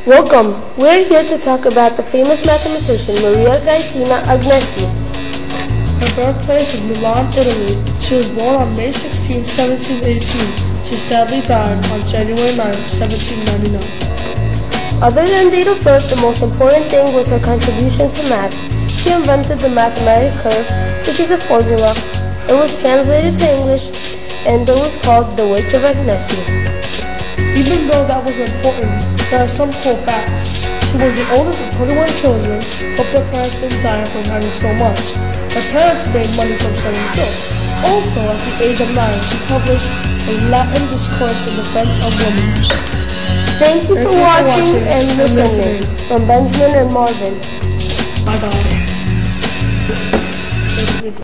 Welcome! We're here to talk about the famous mathematician Maria Gaetana Agnesi. Her birthplace was Milan, Italy. She was born on May 16, 1718. She sadly died on January 9, 1799. Other than date of birth, the most important thing was her contribution to math. She invented the mathematic curve, which is a formula. It was translated to English, and it was called the Wedge of Agnesi. Even though that was important, there are some cool facts. She was the oldest of 21 children, but their parents didn't die from having so much. Her parents made money from selling silk. Also, at the age of 9, she published a Latin discourse in defense of women. Thank you for watching and listening from Benjamin and Marvin. Bye-bye.